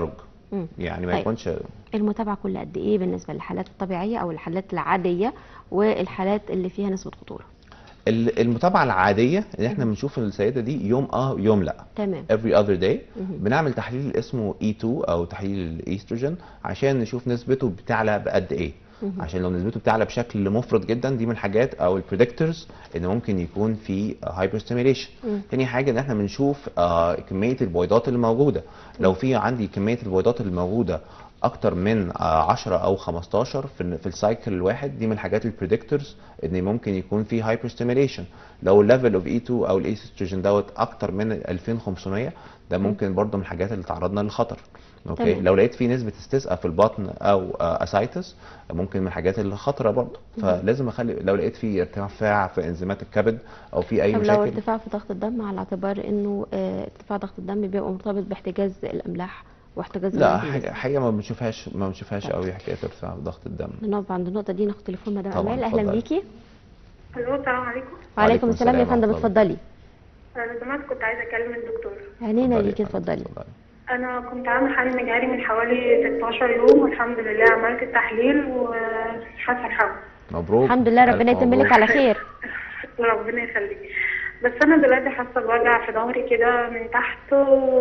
يعني ما طيب. يكونش. المتابعه كل قد ايه بالنسبه للحالات الطبيعيه او الحالات العاديه والحالات اللي فيها نسبه خطوره؟ المتابعه العاديه اللي احنا بنشوف السيده دي يوم اه يوم لا، تمام. every other day بنعمل تحليل اسمه إي تو او تحليل الايستروجين عشان نشوف نسبته بتعلى بقد ايه. عشان لو نسبته بتعلى بشكل مفرط جدا دي من الحاجات او البريدكتورز ان ممكن يكون في هايبر ستيميليشن. تاني حاجه ان احنا بنشوف آه كميه البويضات اللي موجوده. لو في عندي كميه البويضات اللي موجوده اكتر من عشرة او خمستاشر في في السايكل الواحد دي من الحاجات البريدكتورز ان ممكن يكون في هايبر ستيميليشن. لو الليفل اوف إي تو او الايستروجين دوت اكتر من ألفين وخمسمية ده ممكن برضه من الحاجات اللي تعرضنا للخطر. اوكي تمام. لو لقيت في نسبه استسقاء في البطن او اسايتس ممكن من الحاجات اللي خطره برضه، فلازم اخلي لو لقيت في ارتفاع في انزيمات الكبد او في اي طب مشاكل. لو ارتفاع في ضغط الدم على اعتبار انه ارتفاع ضغط الدم بيبقى مرتبط باحتجاز الاملاح واحتجاز لا حاجه حاجه ما بنشوفهاش ما بنشوفهاش طيب. قوي حكايه ارتفاع ضغط الدم. نقف عند النقطه دي ناخد تليفون مدام امال. اهلا بيكي. الو السلام عليكم. وعليكم السلام يا فندم اتفضلي. انا زمان كنت عايزه اكلم الدكتور. عينينا ليكي اتفضلي. انا كنت عامله حمل مجهري من حوالي ستاشر يوم والحمد لله عملت التحليل وحاسه الحمل. مبروك. الحمد لله ربنا يتم لك على خير. ربنا يخليك. بس انا دلوقتي حاسه بوجع في ظهري كده من تحت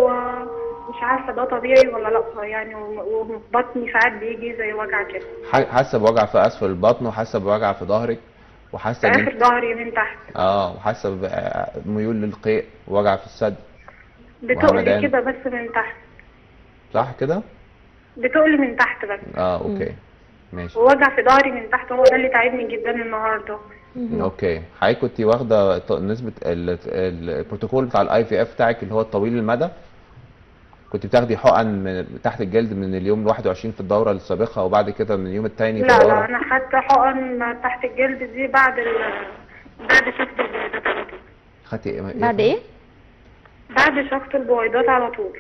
ومش عارفه ده طبيعي ولا لا يعني، وبطني ساعات بيجي زي وجع كده. حاسه بوجع في اسفل البطن وحاسه بوجع في ظهرك وحاسه في اخر ظهري من تحت. اه وحاسه بميول للقيء ووجع في الثدي. بتقلي كده بس من تحت. صح كده؟ بتقلي من تحت بس. اه اوكي ماشي. ووجع في ظهري من تحت هو ده اللي تعبني جدا النهارده. اوكي حضرتك كنت واخده نسبه البروتوكول بتاع الاي في اف بتاعك اللي هو الطويل المدى؟ كنت بتاخدي حقن من تحت الجلد من اليوم الواحد وعشرين في الدوره السابقه وبعد كده من اليوم الثاني في لا الدوره؟ لا انا حتى حقن تحت الجلد دي بعد ال... بعد شفط البويضات على طول. خدتي ايه؟ بعد ايه؟ بعد شفط البويضات على طول.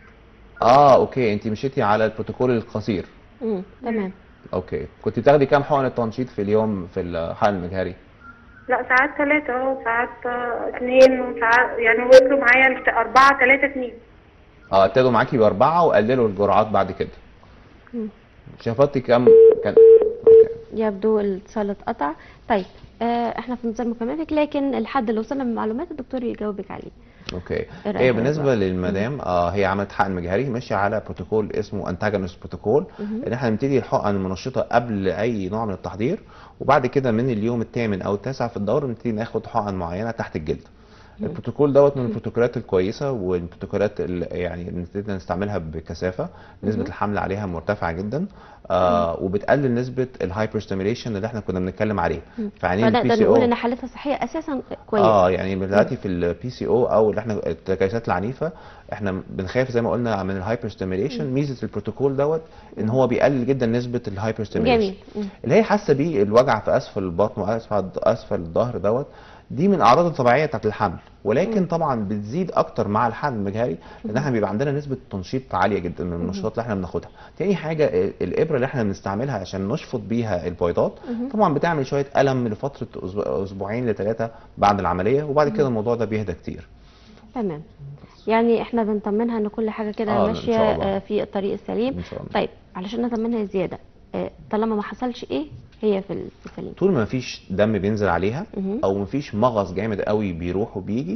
اه اوكي انت مشيتي على البروتوكول القصير. امم تمام. اوكي كنت بتاخدي كام حقن التنشيط في اليوم في الحقن المجهري؟ لا ساعات ثلاثة وساعات اثنين وساعات يعني وصلوا معايا أربعة ثلاثة اثنين. اه ابتدوا معاكي بأربعة وقللوا الجرعات بعد كده. امم شفطتي كام كان؟ اوكي يبدو الاتصال اتقطع. طيب آه احنا في انتظار مكالمتك لكن الحد اللي وصلنا من معلومات الدكتور يجاوبك عليه. اوكي هي بالنسبه للمدام آه هي عملت حقن مجهري ماشيه على بروتوكول اسمه انتاجونست بروتوكول ان احنا نبتدي الحقن المنشطه قبل اي نوع من التحضير وبعد كده من اليوم الثامن او التاسع في الدوره نبتدي ناخد حقن معينه تحت الجلد. البروتوكول دوت من البروتوكولات الكويسه والبروتوكولات اللي يعني نبتدي نستعملها بكثافه. نسبه الحمل عليها مرتفعه جدا آه وبتقلل نسبه الهايبر ستيميليشن اللي احنا كنا بنتكلم عليه. فعليا البي سي او نقول ان حالتها الصحيه اساسا كويسه. اه يعني دلوقتي في البي سي او او اللي احنا التكيسات العنيفه احنا بنخاف زي ما قلنا من الهايبر ستيميليشن. ميزه البروتوكول دوت ان هو بيقلل جدا نسبه الهايبر ستيميليشن. جميل. اللي هي حاسه بيه الوجع في اسفل البطن واسفل اسفل الظهر دوت دي من الاعراض الطبيعيه بتاعت الحمل ولكن مم. طبعا بتزيد اكتر مع الحمل المجهري لان احنا بيبقى عندنا نسبه تنشيط عاليه جدا من المنشطات اللي احنا بناخدها. تاني حاجه الابره اللي احنا بنستعملها عشان نشفط بيها البويضات طبعا بتعمل شويه الم لفتره اسبوعين لثلاثه بعد العمليه وبعد كده الموضوع ده بيهدى كتير. تمام يعني احنا بنطمنها ان كل حاجه كده آه ماشيه في الطريق السليم. إن شاء الله. طيب علشان نطمنها زياده طالما ما حصلش ايه هي في السليم؟ طول ما فيش دم بينزل عليها او ما فيش مغص جامد قوي بيروح وبيجي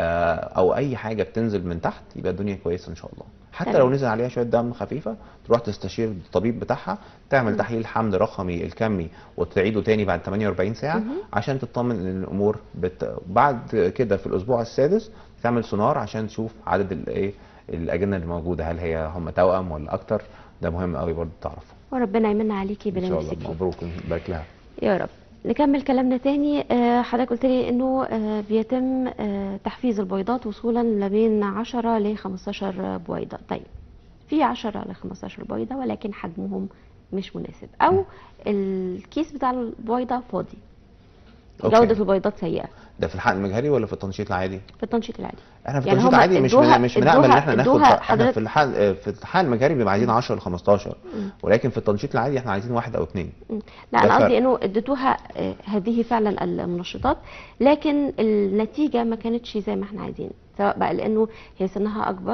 او اي حاجه بتنزل من تحت يبقى الدنيا كويسه ان شاء الله. حتى تمام. لو نزل عليها شويه دم خفيفه تروح تستشير الطبيب بتاعها تعمل مم. تحليل حمل رقمي الكمي وتعيده تاني بعد ثمانية وأربعين ساعه مم. عشان تطمن ان الامور بت... بعد كده في الاسبوع السادس تعمل سونار عشان تشوف عدد الايه الاجنه اللي موجوده هل هي هم توأم ولا اكتر. ده مهم قوي برضه تعرفه. وربنا يمن عليكي باللي نفسك فيه. ان شاء الله مبروك يبارك لها يا رب. نكمل كلامنا تاني. حضرتك قلت لي انه بيتم تحفيز البويضات وصولا ما بين عشرة ل خمستاشر بويضه. طيب في عشرة ل خمستاشر بويضه ولكن حجمهم مش مناسب او الكيس بتاع البويضه فاضي. أوكي. جوده البيضات سيئه. ده في الحقن المجهري ولا في التنشيط العادي؟ في التنشيط العادي. احنا في يعني التنشيط العادي مش من مش بنعمل ان احنا ناخد احنا في الحقن في الحقن المجهري بنبقى عايزين عشرة ل خمستاشر ولكن في التنشيط العادي احنا عايزين واحد او اثنين. لا انا قصدي انه اديتوها هذه فعلا المنشطات لكن النتيجه ما كانتش زي ما احنا عايزين سواء بقى لانه هي سنها اكبر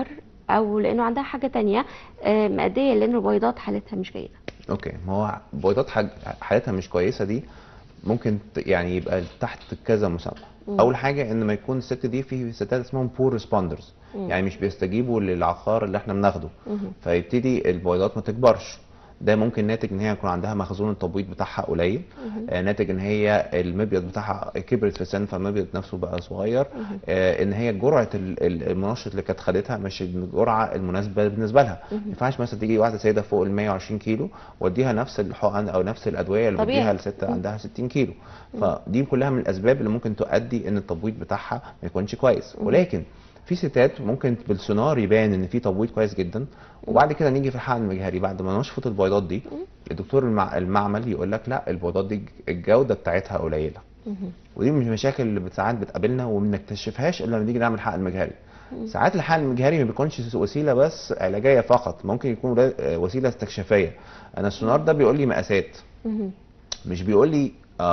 او لانه عندها حاجه تانية مأديه لان البويضات حالتها مش جيده؟ اوكي، ما هو البويضات حالتها مش كويسه دي ممكن يعني يبقى تحت كذا مسمى. اول حاجه ان ما يكون الست دي، في ستات اسمهم بور ريسبوندرز، يعني مش بيستجيبوا للعقار اللي احنا بناخده، فيبتدي البويضات ما تكبرش. ده ممكن ناتج ان هي يكون عندها مخزون التبويض بتاعها قليل، آه ناتج ان هي المبيض بتاعها كبرت في السن فالمبيض نفسه بقى صغير، آه ان هي جرعه المنشط اللي كانت خدتها مش الجرعه المناسبه بالنسبه لها. ما ينفعش مثلا تيجي واحده سيده فوق ال مية وعشرين كيلو واديها نفس الحقن او نفس الادويه اللي بديها لست عندها ستين كيلو. فدي كلها من الاسباب اللي ممكن تؤدي ان التبويض بتاعها ما يكونش كويس. ولكن في ستات ممكن بالسونار يبان ان في تبويض كويس جدا، وبعد كده نيجي في الحقن المجهري بعد ما نشفط البويضات دي الدكتور المع... المعمل يقول لك لا البويضات دي الجوده بتاعتها قليله. ودي من المشاكل اللي ساعات بتقابلنا وما بنكتشفهاش الا لما نيجي نعمل حقن مجهري. ساعات الحقن المجهري ما بيكونش وسيله بس علاجيه فقط، ممكن يكون وسيله استكشافيه. انا السونار ده بيقول لي مقاسات، مش بيقول لي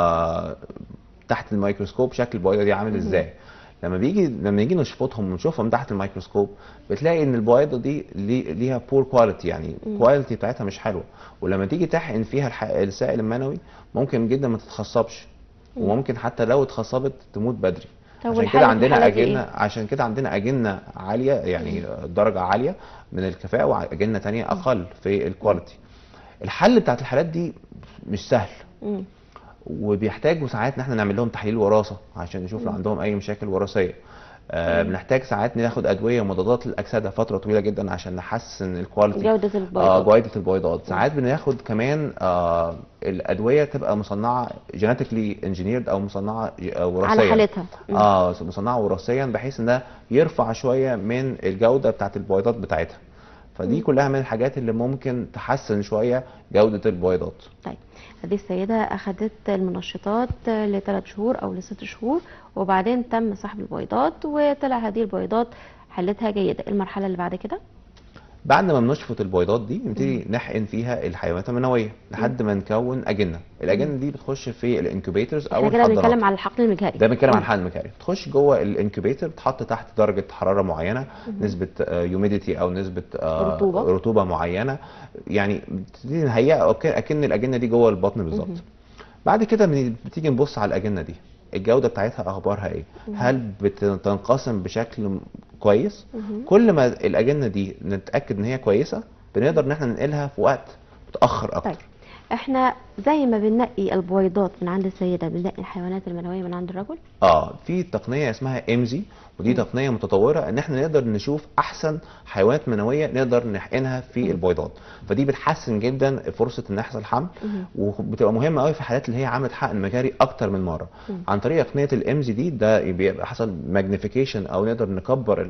آه تحت الميكروسكوب شكل البويضه دي عامل ازاي. لما بيجي لما نيجي نشفطهم ونشوفهم تحت الميكروسكوب بتلاقي ان البويضه دي ليها بور كواليتي، يعني الكواليتي بتاعتها مش حلوه. ولما تيجي تحقن فيها السائل المنوي ممكن جدا ما تتخصبش، وممكن حتى لو اتخصبت تموت بدري. عشان كده عندنا اجنه إيه؟ عشان كده عندنا اجنه عاليه، يعني درجه عاليه من الكفاءه، واجنه ثانيه اقل في الكواليتي. الحل بتاعت الحالات دي مش سهل، مم. وبيحتاجوا ساعات ان احنا نعمل لهم تحليل وراثه عشان نشوف لو عندهم اي مشاكل وراثيه. آه بنحتاج ساعات ناخد ادويه ومضادات للاكسده فتره طويله جدا عشان نحسن الكواليتي، جوده البيضات. آه جوده البيضات. ساعات بناخد كمان آه الادويه تبقى مصنعه جينيتيكلي انجينيرد او مصنعه وراثيا على حالتها، اه مصنعه وراثيا بحيث ان ده يرفع شويه من الجوده بتاعت البيضات بتاعتها. فدي م. كلها من الحاجات اللي ممكن تحسن شويه جوده البيضات. طيب هذه السيدة أخذت المنشطات لثلاث شهور أو لست شهور وبعدين تم سحب البويضات وطلع هذه البويضات حالتها جيدة. المرحلة اللي بعد كده بعد ما بنشفط البيضات دي نبتدي نحقن فيها الحيوانات المنوية لحد ما نكون أجنة. الأجنة دي بتخش في الانكوبيترز أو الحضانات. احنا كده بنتكلم على الحقن المجهري. ده بنتكلم عن الحقن المجهري. بتخش جوه الانكوبيتر، بتحط تحت درجة حرارة معينة، نسبة يوميديتي أو نسبة رطوبة. رطوبة معينة، يعني بتبتدي نهيئها أكن الأجنة دي جوه البطن بالظبط. بعد كده بتيجي نبص على الأجنة دي الجودة بتاعتها أخبارها إيه؟ هل بتنقسم بشكل كويس؟ كل ما الأجنة دي نتأكد إن هي كويسة بنقدر إن احنا ننقلها في وقت متأخر أكتر. طيب احنا زي ما بننقي البويضات من عند السيدة بننقي الحيوانات المنوية من عند الرجل؟ اه في تقنية اسمها امزي، ودي م. تقنية متطورة ان احنا نقدر نشوف احسن حيوانات منوية نقدر نحقنها في م. البويضات. فدي بتحسن جدا فرصة ان يحصل حمل، وبتبقى مهمة قوي في الحالات اللي هي عملت حقن مجهري اكتر من مرة. م. عن طريق تقنية الامزي دي ده بيبقى حصل ماجنيفيكيشن او نقدر نكبر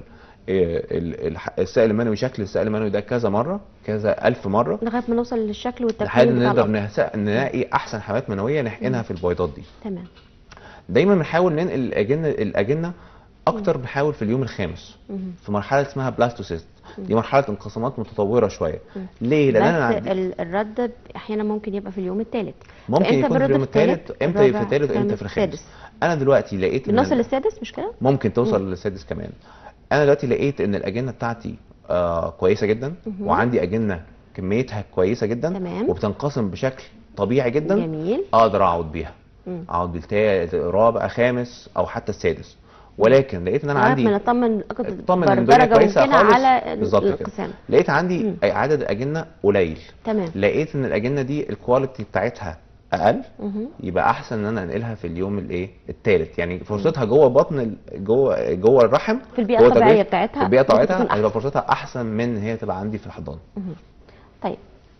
السائل المنوي، شكل السائل المنوي ده كذا مره كذا الف مره لغايه ما نوصل للشكل والتكوين لحد نقدر نلاقي احسن حيوانات منويه نحقنها في البويضات دي. تمام. دايما بنحاول ننقل الاجنه الاجنه اكتر، بنحاول في اليوم الخامس مم. في مرحله اسمها بلاستوسيست. دي مرحله انقسامات متطوره شويه. مم. ليه؟ لان انا عندي الرد احيانا ممكن يبقى في اليوم الثالث، ممكن يكون في اليوم الثالث، امتى في الثالث وامتى في الخامس. انا دلوقتي لقيت ان بنوصل للسادس، مش كده؟ ممكن توصل للسادس كمان. انا دلوقتي لقيت ان الاجنه بتاعتي آه كويسه جدا، مم. وعندي اجنه كميتها كويسه جدا، تمام. وبتنقسم بشكل طبيعي جدا، جميل. اقدر اقعد بيها، مم. اقعد بالثالث رابع خامس او حتى السادس. ولكن لقيت ان انا عندي اطمن اطمن ان الدنيا كويسه خالص على بالظبط كده. لقيت عندي مم. عدد اجنه قليل، تمام. لقيت ان الاجنه دي الكواليتي بتاعتها اقل، مم. يبقى احسن ان انا انقلها في اليوم الايه الثالث، يعني فرصتها جوه بطن جوه جوه الرحم في البيئه الطبيعيه بتاعتها، في البيئه بتاعتها هيبقى فرصتها احسن من ان هي تبقى عندي في الحضانه. طيب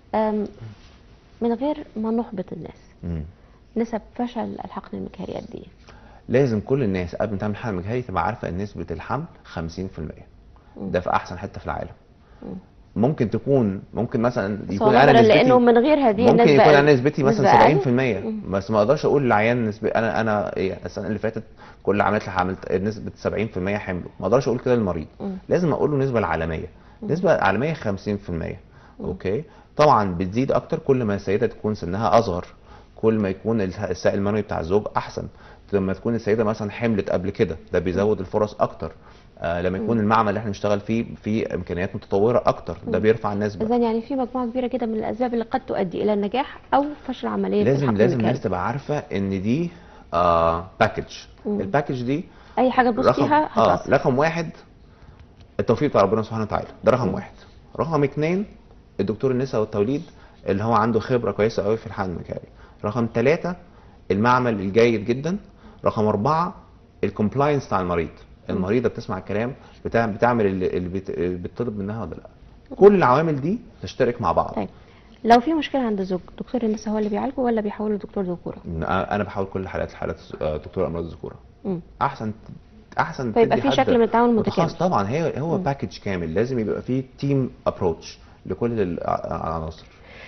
من غير ما نحبط الناس، مم. نسب فشل الحقن المجهري قد ايه؟ لازم كل الناس قبل ما تعمل حقن مجهري تبقى عارفه ان نسبه الحمل خمسين في المية. ده في احسن حته في العالم. مم. ممكن تكون ممكن مثلا يكون انا نسبتي، لانه من غير هذه ممكن يكون انا نسبتي مثلا سبعين في المية، بس ما اقدرش اقول للعيان نسبه انا انا إيه السنه اللي فاتت كل اللي عملت لها عملت نسبه سبعين في المية حمل، ما اقدرش اقول كده للمريض. مم. لازم اقول له النسبه العالميه. النسبه العالميه خمسين في المية. مم. اوكي. طبعا بتزيد اكتر كل ما السيده تكون سنها اصغر، كل ما يكون السائل المنوي بتاع الزوج احسن. لما تكون السيده مثلا حملت قبل كده ده بيزود الفرص اكتر. آه لما يكون المعمل اللي احنا بنشتغل فيه فيه امكانيات متطوره اكتر، ده بيرفع النسبه. اذا يعني في مجموعه كبيره كده من الاسباب اللي قد تؤدي الى النجاح او فشل عمليه لازم الحقن لازم المكاري. الناس تبقى عارفه ان دي آه باكج. الباكج دي اي حاجه تبص فيها هتأثر. اه رقم واحد التوفيق بتاع ربنا سبحانه وتعالى، ده رقم مم. واحد. رقم اتنين الدكتور النساء والتوليد اللي هو عنده خبره كويسه قوي في الحقن المكاري. رقم ثلاثة المعمل الجيد جدا. رقم أربعة الكومبلاينس بتاع المريض، المريضه بتسمع الكلام، بتعمل اللي بيطلب منها ولا لا. كل العوامل دي تشترك مع بعض. طيب لو في مشكله عند زوج، دكتور النساء هو اللي بيعالجه ولا بيحوله لدكتور ذكوره؟ انا بحاول كل حالات حالات دكتور امراض الذكوره. احسن احسن فيبقى في شكل من التعاون متكامل. طبعا هي هو باكج كامل، لازم يبقى فيه تيم ابروتش لكل العناصر.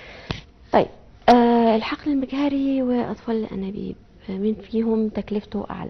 طيب آه الحقن المجهري واطفال الانابيب، مين فيهم تكلفته اعلى؟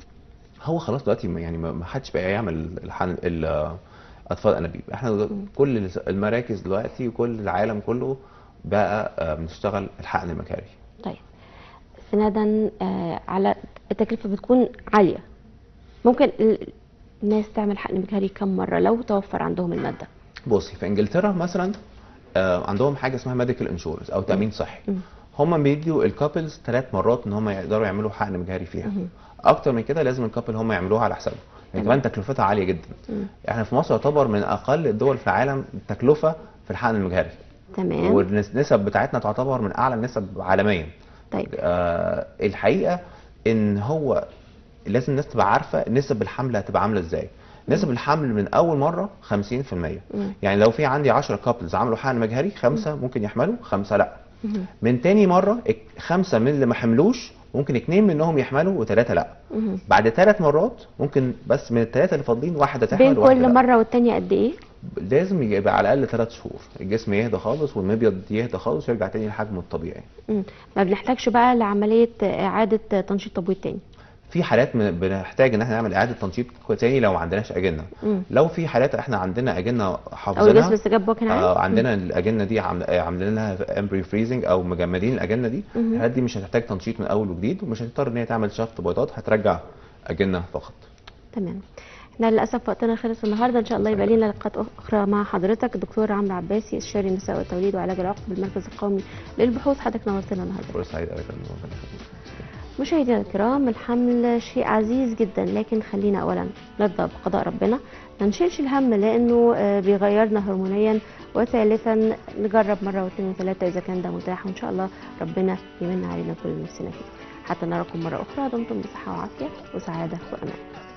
هو خلاص دلوقتي يعني ما حدش بقى يعمل الحقن اطفال الانابيب. احنا م. كل المراكز دلوقتي وكل العالم كله بقى بنشتغل الحقن المجهري. طيب استنادا آه على التكلفه بتكون عاليه، ممكن الناس تعمل حقن مجهري كم مره لو توفر عندهم الماده؟ بصي في انجلترا مثلا آه عندهم حاجه اسمها ميديكال انشورنس او تامين صحي. هم بيدوا الكابلز ثلاث مرات ان هم يقدروا يعملوا حقن مجهري فيها. م. اكتر من كده لازم الكابل هم يعملوها على حسابهم، يعني كمان تكلفتها عاليه جدا. مم. احنا في مصر يعتبر من اقل الدول في العالم تكلفه في الحقن المجهري. تمام. والنسب بتاعتنا تعتبر من اعلى النسب عالميا. طيب آه الحقيقه ان هو لازم الناس تبقى عارفه نسب الحمل هتبقى عامله ازاي. نسب الحمل من اول مره خمسين في المية. مم. يعني لو في عندي عشرة كابلز عملوا حقن مجهري، خمسه مم. ممكن يحملوا، خمسه لا. مم. من تاني مره خمسه من اللي ما حملوش ممكن اثنين منهم يحملوا وثلاثه لا. مم. بعد ثلاث مرات ممكن بس من الثلاثه اللي فاضلين واحده تحمل وواحده لا. بين كل مره والثانيه قد ايه؟ لازم يبقى على الاقل ثلاث شهور الجسم يهدى خالص والمبيض يهدى خالص ويرجع تاني لحجمه الطبيعي. امم ما بنحتاجش بقى لعمليه اعاده تنشيط تبويض تاني. في حالات بنحتاج ان احنا نعمل اعاده تنشيط تاني لو ما عندناش اجنه. مم. لو في حالات احنا عندنا اجنه حافظينها او الجسم استجاب بوكن عادي. آه عندنا الاجنه دي عاملين لها امبري فريزنج او مجمدين الاجنه دي، الحالات دي مش هتحتاج تنشيط من اول وجديد ومش هتضطر ان هي تعمل شفط بيضات، هترجع اجنه فقط. تمام. احنا للاسف وقتنا خلص النهارده، ان شاء الله يبقى لنا لقاءات اخرى مع حضرتك الدكتور عمرو عباسي استشاري النساء والتوليد وعلاج العقم بالمركز القومي للبحوث. حضرتك نورتنا النهارده. فرصه سعيده. مشاهدينا الكرام، الحمل شيء عزيز جدا، لكن خلينا اولا نرضى بقضاء ربنا، ما نشيلش الهم لانه بيغيرنا هرمونيا، وثالثا نجرب مره واثنين وثلاثه اذا كان ده متاح، وان شاء الله ربنا يمن علينا كل نفسنا فيه. حتى نراكم مره اخرى، دمتم بصحه وعافيه وسعاده وامان.